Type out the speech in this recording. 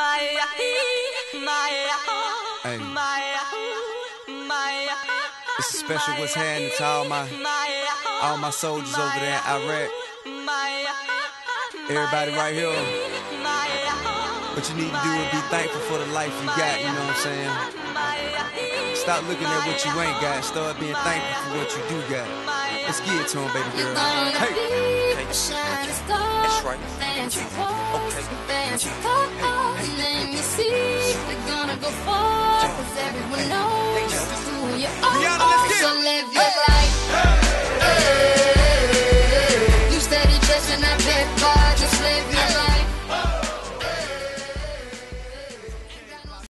Hey, it's a special what's happening to all my soldiers over there in Iraq. Everybody right here. What you need to do is be thankful for the life you got, you know what I'm saying? Stop looking at what you ain't got. Start being thankful for what you do got. Let's get it to him, baby girl. Hey. That's right. Okay. Let me see. We're gonna go far, cause everyone knows who you